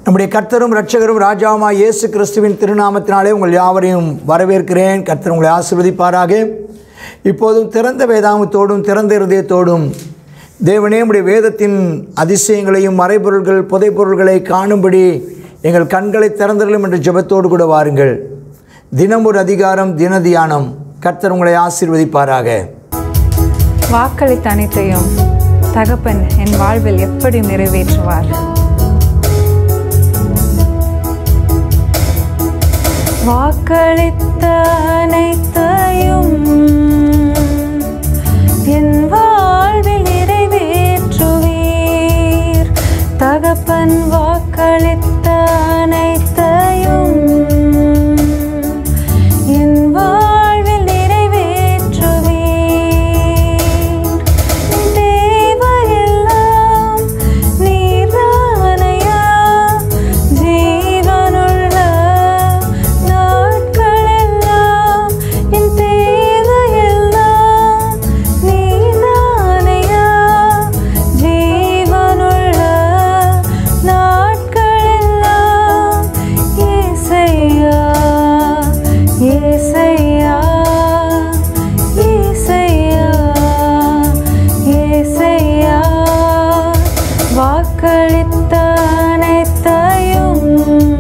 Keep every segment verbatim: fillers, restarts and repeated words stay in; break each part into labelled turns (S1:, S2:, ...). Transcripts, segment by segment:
S1: நம்முடைய கர்த்தரும் இரட்சகரும் ராஜாவுமாய் இயேசு கிறிஸ்துவின் திருநாமத்தினாலே உங்கள் யாவரையும் வரவேற்கிறேன். கர்த்தர் உங்களை ஆசீர்வதிப்பாராக. இப்போதும் திறந்த வேதாகமத்தோடும் திறந்த இருதயத்தோடும் தேவனே உம்முடைய வேதத்தின் அதிசயங்களையும் மறைபொருள்கள் புதைப்பொருள்களை காணும்படி எங்கள் கண்களை திறந்தருளும் என்ற ஜெபத்தோடு கூட வாருங்கள். தினம் ஒரு அதிகாரம், தின தியானம். கர்த்தர் உங்களை ஆசீர்வதிப்பாராக.
S2: வாக்களித்த அனைத்தையும் தகப்பன் என் வாழ்வில் எப்படி நிறைவேற்றுவார்? வாக்களித்த அனைத்தையும் என் வாழ்வில் நிறைவேற்றுவீர். தகப்பன் வாக்களித்த அனைத்தையும் என் வாழ்வில் நிறைவேற்றுவீர். தேவையெல்லாம் நீர்தானையா, ஜீவனுள்ள நாட்களெல்லாம் என் தேவையெல்லாம் நீர்தானையா, ஜீவனுள்ள நாட்களெல்லாம் ஏசையா, ஏசையா, ஏசையா, ஏசையா. வாக்களித்த அனைத்தையும்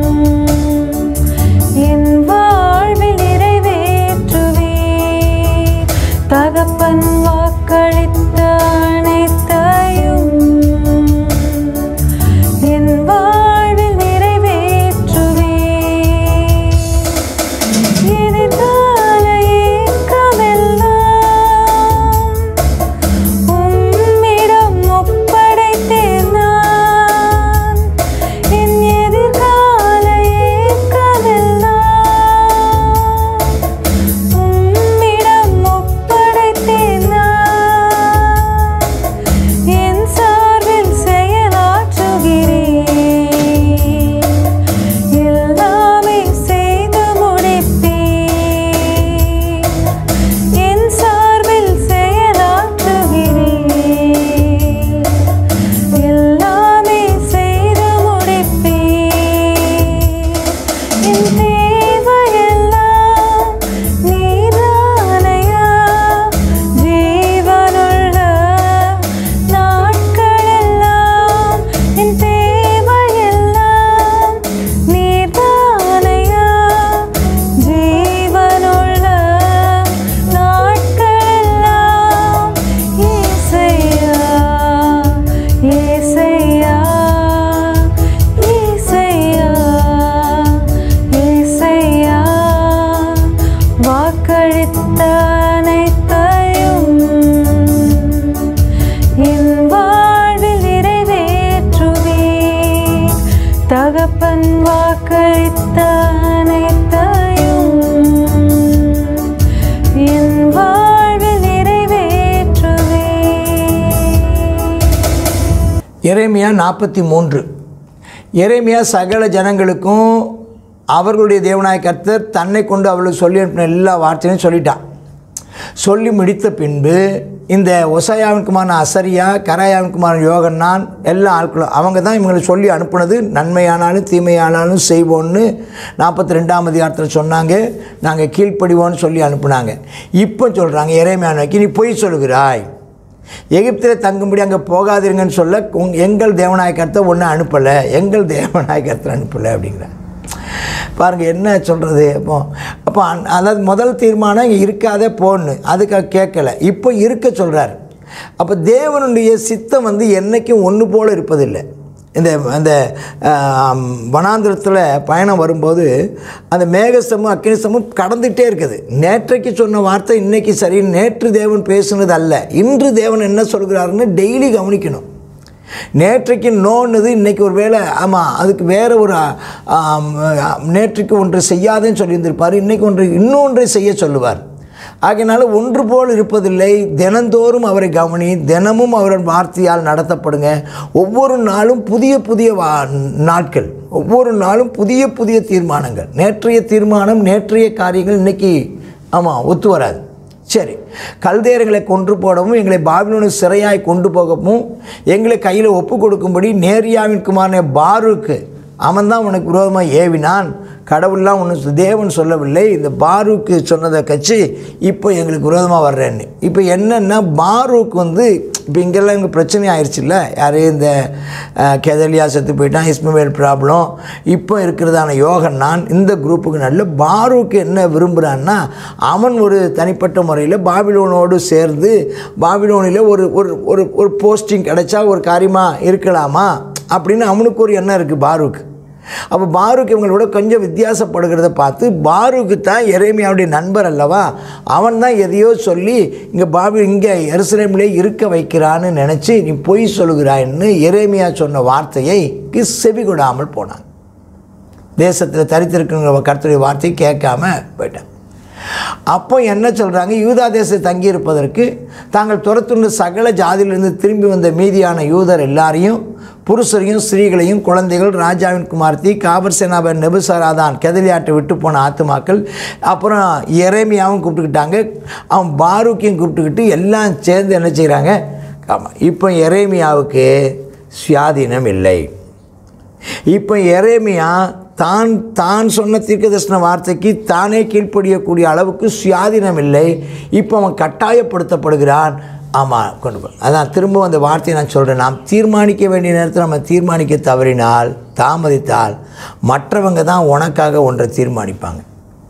S2: என் வாழ்வில் நிறைவேற்றுவீர். தகப்பன் வாக்களித்த அனைத்தையும் என் வாழ்வில் நிறைவேற்றுவீர். எதிர்கால ஏக்கமெல்லாம் உம்மிடம் ஒப்படைத்தேன் நான். என் எதிர்கால ஏக்கமெல்லாம் உம்மிடம் ஒப்படைத்தேன் நான். என் சார்பில் செயலாற்றுகிறேன், எல்லாமே செய்து முடிப்பேன். என் சார்பில் செயலாற்றுகிறேன், எல்லாமே செய்து முடிப்பேன். என் தேவையெல்லாம் நீர்தானையா, ஜீவனுள்ள நாட்களெல்லாம் என் தேவையெல்லாம் நீர்தானையா, ஜீவனுள்ள நாட்களெல்லாம் ஏசையா, ஏசையா, ஏசையா, ஏசையா. வாக்களித்த அனைத்தையும் என் வாழ்வில் நிறைவேற்றுவீர். தகப்பன் வாக்களித்த அனைத்தையும் என் வாழ்வில் நிறைவேற்றுவீர்.
S1: எரேமியா நாற்பத்தி மூன்று. எரேமியா சகல ஜனங்களுக்கும் அவர்களுடைய தேவனாய கர்த்தர் தன்னை கொண்டு அவளுக்கு சொல்லி அனுப்பின எல்லா வார்த்தையும் சொல்லிட்டான். சொல்லி முடித்த பின்பு இந்த ஒசாயாவிற்குமான அசரியா, கராயாவிற்குமான யோகன்னான் எல்லா ஆட்களும் அவங்க தான் இவங்களை சொல்லி அனுப்புனது. நன்மையானாலும் தீமையானாலும் செய்வோன்னு நாற்பத்தி ரெண்டாம் அதிகாரத்தில் சொன்னாங்க. நாங்கள் கீழ்ப்படிவோன்னு சொல்லி அனுப்புனாங்க. இப்போ சொல்கிறாங்க எரேமியா நோக்கி, நீ பொய் சொல்கிறாய், எகிப்தில் தங்கும்படி அங்கே போகாதீங்கன்னு சொல்ல உங் எங்கள் தேவனாய கர்த்தர் ஒன்றும் அனுப்பலை, எங்கள் தேவனாய கர்த்தர் அனுப்பலை அப்படிங்கிறார். பாருங்கள் என்ன சொல்கிறது. அப்போ அப்போ அதாவது முதல் தீர்மானம் இங்கே இருக்காதே போன்னு அதுக்காக கேட்கலை, இப்போ இருக்க சொல்கிறார். அப்போ தேவனுடைய சித்தம் வந்து என்றைக்கும் ஒன்று போல் இருப்பதில்லை. இந்த அந்த வனாந்திரத்தில் பயணம் வரும்போது அந்த மேகஸ்தமும் அக்கினிஸ்தமும் கடந்துகிட்டே இருக்குது. நேற்றைக்கு சொன்ன வார்த்தை இன்றைக்கி சரி, நேற்று தேவன் பேசுனது அல்ல, இன்று தேவன் என்ன சொல்கிறாருன்னு டெய்லி கவனிக்கணும். நேற்றைக்கு நோன்னுது இன்றைக்கி ஒரு வேளை ஆமாம் அதுக்கு வேறு ஒரு நேற்றைக்கு ஒன்று செய்யாதேன்னு சொல்லியிருந்திருப்பார், இன்றைக்கி ஒன்று இன்னொன்றை செய்ய சொல்லுவார். ஆகையினால ஒன்று போல் இருப்பதில்லை. தினந்தோறும் அவரை கவனி, தினமும் அவரின் வார்த்தையால் நடத்தப்படுங்க. ஒவ்வொரு நாளும் புதிய புதிய வா நாட்கள், ஒவ்வொரு நாளும் புதிய புதிய தீர்மானங்கள். நேற்றைய தீர்மானம் நேற்றைய காரியங்கள் இன்றைக்கி ஆமாம் ஒத்து வராது. சரி, கல்தேயர்களை கொன்று போடவும் எங்களை பாபிலோனு சிறையாய் கொண்டு போகவும் எங்களை கையில் ஒப்பு கொடுக்கும்படி நேரியாவின் குமாரனே பாரூக்கு அவன் தான் உனக்கு விரோதமாக ஏவினான், கடவுள்லாம் ஒன்று தேவன் சொல்லவில்லை, இந்த பாரூக்கு சொன்னதை கட்சி இப்போ எங்களுக்கு விரோதமாக வர்றேன்னு. இப்போ என்னென்னா பாரூக் வந்து இப்போ இங்கெல்லாம் இங்கே பிரச்சனை ஆயிடுச்சுல்ல, யார் இந்த கெதலியா செத்து போயிட்டான், இஸ்மவேல் ப்ராப்ளம், இப்போ இருக்கிறதான யோகன்னான், இந்த குரூப்புக்கு நல்ல பாரூக்கு என்ன விரும்புகிறான்னா அவன் ஒரு தனிப்பட்ட முறையில் பாபிலோனோடு சேர்ந்து பாபிலோனில் ஒரு ஒரு ஒரு ஒரு போஸ்டிங் கிடைச்சா ஒரு காரியமாக இருக்கலாமா அப்படின்னு அவனுக்கு ஒரு எண்ணம் இருக்குது பாரூக்கு. அப்போ பாரூக் இவங்களோட கொஞ்சம் வித்தியாசப்படுகிறத பார்த்து பாரூக்கு தான் எரேமியாவுடைய நண்பர் அல்லவா, அவன் தான் எதையோ சொல்லி இங்கே பாபி இங்கே எருசலேமிலே இருக்க வைக்கிறான்னு நினச்சி நீ பொய் சொல்லுகிறான்னு எரேமியா சொன்ன வார்த்தையை செவி கொடாமல் போனான். தேசத்தில் தரித்திருக்கிற கர்த்தருடைய வார்த்தையை கேட்காம போயிட்டான். அப்போ என்ன சொல்கிறாங்க, யூதா தேசத்தை தங்கியிருப்பதற்கு தாங்கள் துரத்துள்ள சகல ஜாதியிலிருந்து திரும்பி வந்த மீதியான யூதர் எல்லாரையும், புருஷரையும் ஸ்திரீகளையும் குழந்தைகள், ராஜாவின் குமார்த்தி, காபர் சேனாபன் நெபுசராதான் கெதலியாட்டை விட்டு போன ஆத்துமாக்கள், அப்புறம் எரேமியாவும் கூப்பிட்டுக்கிட்டாங்க, அவன் பாரூக்கையும் கூப்பிட்டுக்கிட்டு எல்லாம் சேர்ந்து என்ன செய்கிறாங்க. ஆமாம், இப்போ எரேமியாவுக்கு சுயாதீனம் இல்லை. இப்போ எரேமியா தான் தான் சொன்ன தீர்க்கதரிசன வார்த்தைக்கு தானே கீழ்ப்படியக்கூடிய அளவுக்கு சுயாதீனம் இல்லை. இப்போ அவன் கட்டாயப்படுத்தப்படுகிறான். ஆமாம், கொண்டு போ. அதான் திரும்ப அந்த வார்த்தையை நான் சொல்கிறேன், நாம் தீர்மானிக்க வேண்டிய நேரத்தில் நம்ம தீர்மானிக்க தவறினால், தாமதித்தால் மற்றவங்க தான் உனக்காக ஒன்றை தீர்மானிப்பாங்க.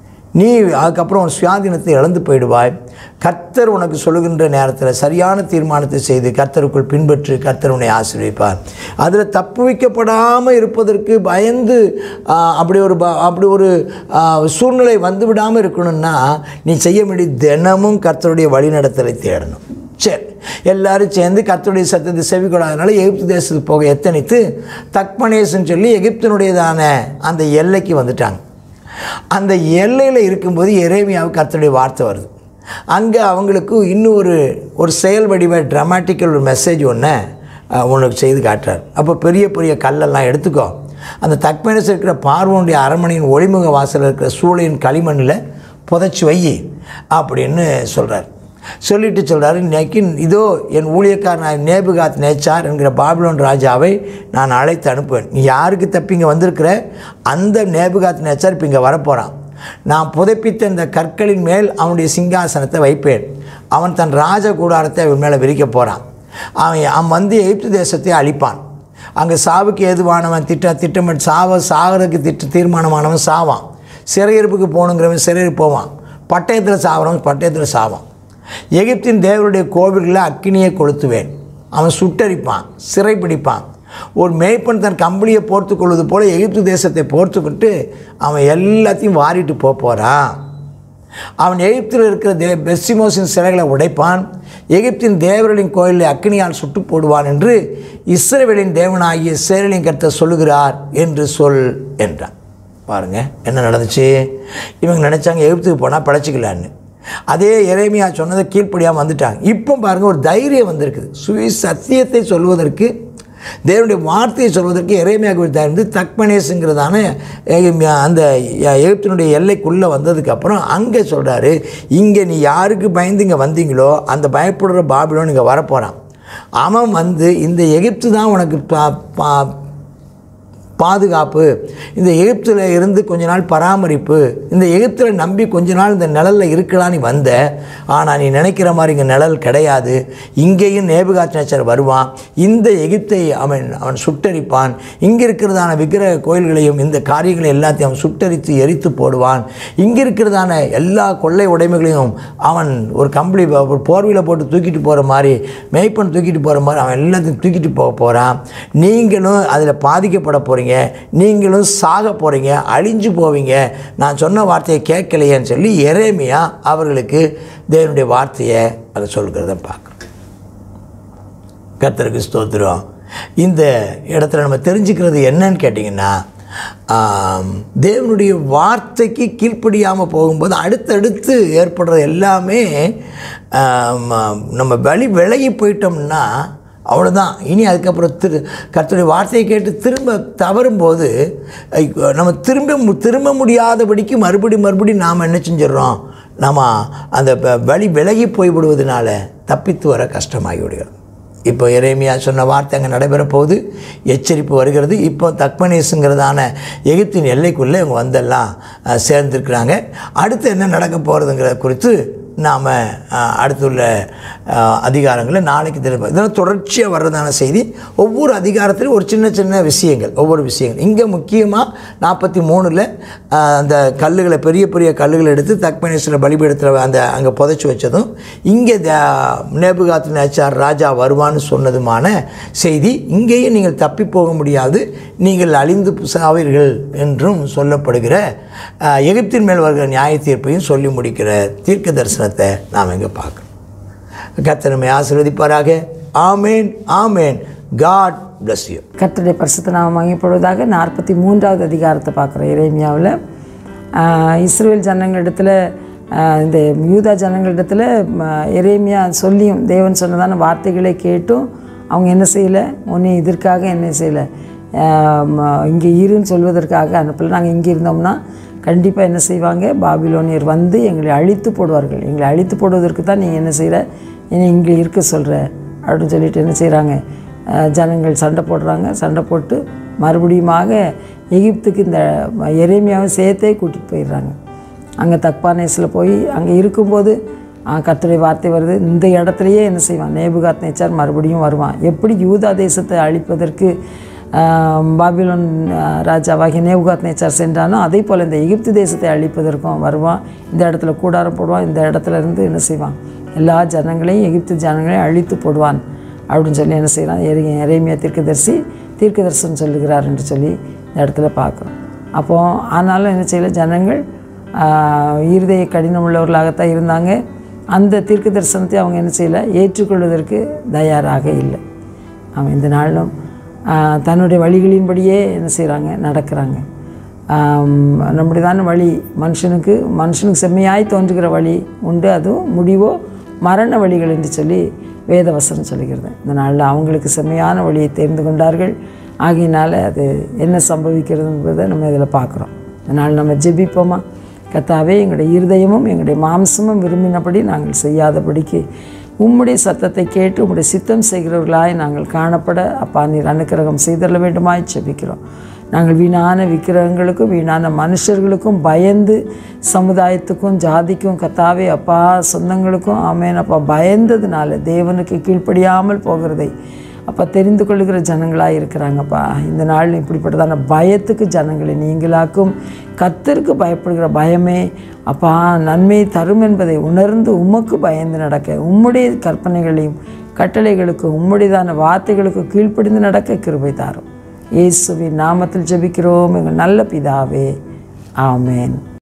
S1: நீ அதுக்கப்புறம் உன் சுயாதீனத்தை இழந்து போயிடுவாய். கர்த்தர் உனக்கு சொல்லுகின்ற நேரத்தில் சரியான தீர்மானத்தை செய்து கர்த்தருக்குள் பின்பற்றி கர்த்தர் உன்னை ஆசீர்வதிப்பார். அதில் தப்பு வைக்கப்படாமல் இருப்பதற்கு பயந்து அப்படி ஒரு அப்படி ஒரு சூழ்நிலை வந்து விடாமல் இருக்கணும்னா நீ செய்ய வேண்டிய தினமும் கர்த்தருடைய வழிநடத்தலை தேடணும். சரி, எல்லோரும் சேர்ந்து கர்த்தருடைய சத்தத்தை செவி கொடாதனால எகிப்து தேசத்துக்கு போக எத்தனித்து தக்மனேசுன்னு சொல்லி எகிப்தினுடையதான அந்த எல்லைக்கு வந்துட்டாங்க. அந்த எல்லையில் இருக்கும்போது எரேமியாவுக்கு கர்த்தருடைய வார்த்தை வருது. அங்கே அவங்களுக்கு இன்னும் ஒரு ஒரு செயல் வடிவ ட்ராமாட்டிக்கல் ஒரு மெசேஜ் ஒன்று உனக்கு செய்து காட்டுறார். அப்போ பெரிய பெரிய கல்லெல்லாம் எடுத்துக்கோ, அந்த தக்மேனஸ் இருக்கிற பார்வோனுடைய அரண்மனையின் ஒளிமுக வாசலில் இருக்கிற சூளையின் களிமண்ணில் புதைச்சி வை அப்படின்னு சொல்கிறார். சொல்லிட்டு சொல்கிறார், இன்னைக்கு இதோ என் ஊழியக்காரன் நேபுகாத் நேச்சார் என்கிற பாபிலோன் ராஜாவை நான் அழைத்து அனுப்புவேன். நீ யாருக்கு தப்பி இங்கே வந்திருக்கிற அந்த நேபுகாத் நேச்சார் இப்போ இங்கே வரப்போகிறான். நான் புதைப்பித்த இந்த கற்களின் மேல் அவனுடைய சிங்காசனத்தை வைப்பேன். அவன் தன் ராஜ கூடாரத்தை அவன் மேலே விரிக்க போகிறான். அவன் அவன் வந்து எகிப்து தேசத்தை அழிப்பான். அங்கே சாவுக்கு ஏதுவானவன் திட்ட திட்டமிட்டு சாவ சாகிறதுக்கு திட்ட தீர்மானமானவன் சாவான். சிறையிருப்புக்கு போகணுங்கிறவன் சிறையிருப்பு போவான். பட்டயத்தில் சாகிறவன் பட்டயத்தில் சாவான். எகிப்தின் தேவருடைய கோவில்களில் அக்கினியை கொளுத்துவேன். அவன் சுட்டரிப்பான், சிறைப்பிடிப்பான். ஒரு மேய்ப்பன் தன் கம்பளியை போர்த்து கொள்வது போல் எகிப்து தேசத்தை போர்த்துக்கிட்டு அவன் எல்லாத்தையும் வாரிட்டு போக போகிறான். அவன் எகிப்தில் இருக்கிற தே பெஸ்ஸிமோஸின் சிலைகளை உடைப்பான். எகிப்தின் தேவர்களின் கோயிலில் அக்கினியால் சுட்டு போடுவான் என்று இஸ்ரவேலின் தேவனாகிய சேரலின் கர்த்தர் சொல்லுகிறார் என்று சொல் என்றான். பாருங்கள் என்ன நடந்துச்சு. இவங்க நினச்சாங்க எகிப்துக்கு போனால் பழச்சிக்கலான்னு. அதே எரேமியா சொன்னதை கீழ்ப்படியாமல் வந்துட்டாங்க. இப்போ பாருங்கள் ஒரு தைரியம் வந்திருக்குது. சுவி சத்தியத்தை சொல்வதற்கு, தேவனுடைய வார்த்தையை சொல்வதற்கு எரேமியாவுக்கு தகுந்து தக்மனேஸுங்கிறதான அந்த எகிப்தினுடைய எல்லைக்குள்ளே வந்ததுக்கப்புறம் அங்கே சொல்கிறாரு, இங்கே நீ யாருக்கு பயந்து இங்கே வந்தீங்களோ அந்த பயப்படுற பாபிலோன் இங்கே வரப்போகிறான். அவன் வந்து இந்த எகிப்து தான் உனக்கு பாதுகாப்பு, இந்த எகிப்தில் இருந்து கொஞ்ச நாள் பராமரிப்பு, இந்த எகிப்தில் நம்பி கொஞ்ச நாள் இந்த நிழலில் இருக்கலாம் நீ வந்த. ஆனால் நீ நினைக்கிற மாதிரி இங்கே நிழல் கிடையாது. இங்கேயும் நேபுகாத்நேச்சர் வருவான். இந்த எகிப்தை அவன் அவன் சுட்டரிப்பான். இங்கே இருக்கிறதான விக்கிரக கோயில்களையும் இந்த காரியங்களை எல்லாத்தையும் அவன் சுட்டரித்து எரித்து போடுவான். இங்கே இருக்கிறதான எல்லா கொள்ளை உடைமைகளையும் அவன் ஒரு கம்பளி ஒரு போர்வையில் போட்டு தூக்கிட்டு போகிற மாதிரி, மேய்ப்பன் தூக்கிட்டு போகிற மாதிரி அவன் எல்லாத்தையும் தூக்கிட்டு போக போகிறான். நீங்களும் அதில் பாதிக்கப்பட போகிறீங்க, நீங்களும் சாக போகிறீங்க, அழிஞ்சு போவீங்க, நான் சொன்ன வார்த்தையை கேட்கலையேன்னு சொல்லி எரேமியா அவர்களுக்கு தேவனுடைய வார்த்தையை அதை சொல்கிறத பார்க்குறோம். கர்த்தருக்கு ஸ்தோத்திரம். இந்த இடத்துல நம்ம தெரிஞ்சுக்கிறது என்னன்னு கேட்டிங்கன்னா, தேவனுடைய வார்த்தைக்கு கீழ்ப்படியாமல் போகும்போது அடுத்தடுத்து ஏற்படுறது எல்லாமே நம்ம வழி விலகி போயிட்டோம்னா அவ்வளோதான். இனி அதுக்கப்புறம் திரு கர்த்தருடைய வார்த்தையை கேட்டு திரும்ப தவறும்போது நம்ம திரும்ப திரும்ப முடியாதபடிக்கு மறுபடி மறுபடி நாம் என்ன செஞ்சிடறோம், நம்ம அந்த வழி விலகி போய்விடுவதனால தப்பித்து வர கஷ்டமாகி விடுகிறோம். இப்போ எரேமியா சொன்ன வார்த்தை அங்கே நடைபெற போகுது, எச்சரிப்பு வருகிறது. இப்போ தக்மனேசுங்கிறதான எகிப்தின் எல்லைக்குள்ளே இவங்க வந்தெல்லாம் சேர்ந்துருக்குறாங்க. அடுத்து என்ன நடக்க போகிறதுங்கிற குறித்து நாம் அடுத்துள்ள அதிகாரங்களில் நாளைக்கு தெரியும். இதெல்லாம் தொடர்ச்சியாக வர்றதான செய்தி. ஒவ்வொரு அதிகாரத்திலும் ஒரு சின்ன சின்ன விஷயங்கள், ஒவ்வொரு விஷயங்கள். இங்கே முக்கியமாக நாற்பத்தி மூணில் அந்த கல்லுகளை, பெரிய பெரிய கல்லுகளை எடுத்து தக்மனேஸ்வரர் பலிபீடத்தில் அந்த அங்கே புதைச்சி வச்சதும், இங்கே நேபுகாத்நேச்சார் ராஜா வருவான்னு சொன்னதுமான செய்தி. இங்கேயும் நீங்கள் தப்பி போக முடியாது, நீங்கள் அழிந்து சாவீர்கள் என்றும் சொல்லப்படுகிற எகிப்தின் மேல் வருகிற நியாய தீர்ப்பையும் சொல்லி முடிக்கிற தீர்க்க தரிசனத்தை நாம் இங்கே பார்க்குறோம். கர்த்தர் நம்மை ஆசீர்வதிப்பாராக. ஆமேன், ஆமேன். God bless you.
S3: கர்த்தருடைய பரிசுத்த நாமம் மகிமைப்படுவதாக. நாற்பத்தி மூன்றாவது அதிகாரத்தை பார்க்குறோம் எரேமியாவில். இஸ்ரவேல் ஜனங்களிடத்தில், இந்த யூதா ஜனங்களிடத்தில் எரேமியா சொல்லியும், தேவன் சொன்னதான வார்த்தைகளை கேட்டும் அவங்க என்ன செய்யலை, ஒன்று இதற்காக என்ன செய்யலை, இங்கே இருன்னு சொல்வதற்காக அனுப்பலை. நாங்கள் இங்கே இருந்தோம்னா கண்டிப்பாக என்ன செய்வாங்க, பாபிலோனியர் வந்து எங்களை அழித்து போடுவார்கள், எங்களை அழித்து போடுவதற்கு தான் நீங்கள் என்ன செய்கிற, என்னை இங்கே இருக்க சொல்கிற அப்படின்னு சொல்லிட்டு என்ன செய்கிறாங்க, ஜனங்கள் சண்டை போடுறாங்க. சண்டை போட்டு மறுபடியுமாக எகிப்துக்கு இந்த எரேமியாவை சேர்த்தே கூட்டிகிட்டு போயிடுறாங்க. அங்கே தக்பானேஸில் போய் அங்கே இருக்கும்போது கர்த்தருடைய வார்த்தை வருது, இந்த இடத்துலையே என்ன செய்வான், நேபுகாத்நேச்சார் மறுபடியும் வருவான். எப்படி யூதா தேசத்தை அழிப்பதற்கு பாபிலோன் ராஜாவாகிய நேபுகாத்நேச்சார் சென்றானோ அதே போல் இந்த எகிப்து தேசத்தை அழிப்பதற்கும் வருவான். இந்த இடத்துல கூடாரம் போடுவான், இந்த இடத்துல இருந்து என்ன செய்வான், எல்லா ஜனங்களையும் எகிப்து ஜனங்களையும் அழித்து போடுவான் அப்படின்னு சொல்லி என்ன செய்கிறான், எரேமியா தீர்க்கதரிசி தீர்க்கதரிசனம் சொல்லுகிறார் என்று சொல்லி இந்த இடத்துல பார்க்குறோம். அப்போது ஆனாலும் என்ன செய்யலை, ஜனங்கள் இருதய கடினம் உள்ளவர்களாகத்தான் இருந்தாங்க. அந்த தீர்க்க தரிசனத்தை அவங்க என்ன செய்யலை, ஏற்றுக்கொள்வதற்கு தயாராக இல்லை. அவன் இந்த நாளிலும் தன்னுடைய வழிகளின்படியே என்ன செய்கிறாங்க, நடக்கிறாங்க. நம்முடையதான வழி மனுஷனுக்கு மனுஷனுக்கு செம்மையாய் தோன்றுகிற வழி உண்டு, அதுவும் முடிவோ மரண வழிகள் என்று சொல்லி வேதவசனம் சொல்லுகிறது. இந்த நாளில் அவங்களுக்கு செம்மையான வழியை தேர்ந்து கொண்டார்கள். ஆகையினால அது என்ன சம்பவிக்கிறது என்பதை நம்ம இதில் பார்க்குறோம். இதனால் நம்ம ஜெபிப்போமா. கர்த்தாவே, எங்களுடைய இருதயமும் எங்களுடைய மாம்சமும் விரும்பினபடி நாங்கள் செய்யாதபடிக்கு உம்முடைய சத்தத்தை கேட்டு உம்முடைய சித்தம் செய்கிறவர்களாய் நாங்கள் காணப்பட அப்பா நீர் அனுக்கிரகம் செய்தள்ள வேண்டுமாய் ஜெபிக்கிறோம். நாங்கள் வீணான விக்கிரகங்களுக்கும் வீணான மனுஷர்களுக்கும் பயந்து, சமுதாயத்துக்கும் ஜாதிக்கும் கர்த்தாவே அப்பா சொந்தங்களுக்கும் ஆமேன் அப்பா பயந்ததுனால தேவனுக்கு கீழ்ப்படியாமல் போகிறதை அப்போ தெரிந்து கொள்ளுகிற ஜனங்களாக இருக்கிறாங்கப்பா. இந்த நாள் இப்படிப்பட்டதான பயத்துக்கு ஜனங்களை நீங்களாக்கும். கர்த்தருக்கு பயப்படுகிற பயமே அப்பா நன்மை தரும் என்பதை உணர்ந்து உமக்கு பயந்து நடக்க, உம்முடைய கற்பனைகளையும் கட்டளைகளுக்கும் உம்முடையதான வார்த்தைகளுக்கு கீழ்ப்படிந்து நடக்க கிருபை தாரும். இயேசுவின் நாமத்தில் ஜெபிக்கிறோம் எங்கள் நல்ல பிதாவே. ஆமேன்.